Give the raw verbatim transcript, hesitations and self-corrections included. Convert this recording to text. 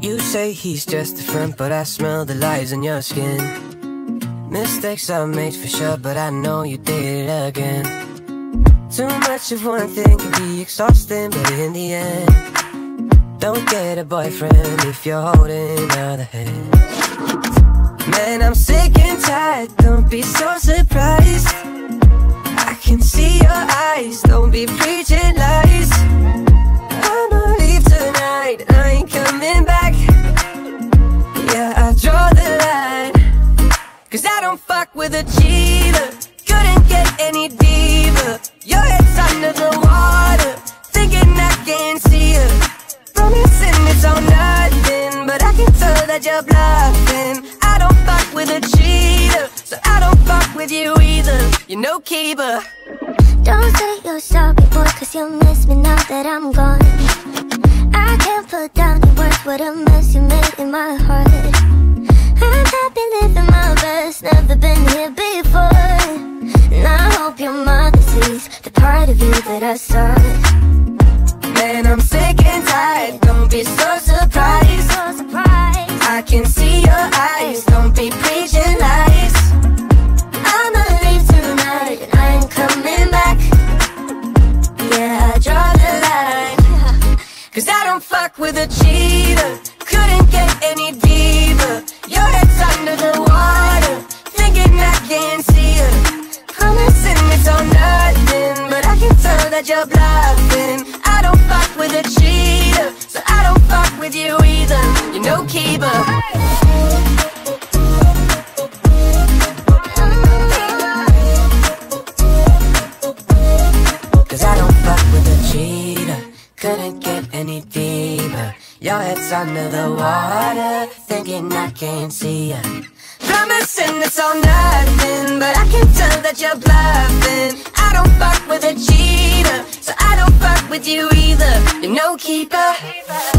You say he's just a friend, but I smell the lies in your skin. Mistakes I made for sure, but I know you did it again. Too much of one thing can be exhausting, but in the end, don't get a boyfriend if you're holding other hand. Man, I'm sick and tired, don't be so surprised. I can see your eyes, don't be preaching lies. I'ma leave tonight, I ain't coming back. Yeah, I draw the line, cause I don't fuck with a cheater. Couldn't get any deeper. Your head's under the water, thinking I can't see you. Promising it's all nothing, but I can tell that you're bluffing. I don't fuck with a cheater, so I don't fuck with you either. You're no keeper. Don't say you're sorry, boy, cause you'll miss me now that I'm gone. I can't put down in words what a mess you made in my heart. I'm happy living my best, never been here before. And I hope your mother sees the part of you that I saw. Man, I'm sick and tired, don't be so surprised. So surprised. I can see your eyes, don't be preaching lies. I'ma leave tonight and I ain't coming back. Yeah, I draw the line, cause I don't fuck with a cheater. Couldn't get any deeper. Your head's under the water, thinking I can't see you. Promising it's all nothing, but I can tell that you're bluffing. I don't fuck with a cheater, so I don't fuck with you either. You're no keeper. Cause I don't fuck with a cheater. Couldn't get any deeper. Your head's under the water, thinking I can't see ya. Promising it's all nothing, but I can tell that you're bluffing. I don't fuck with a cheater, so I don't fuck with you either. You're no keeper.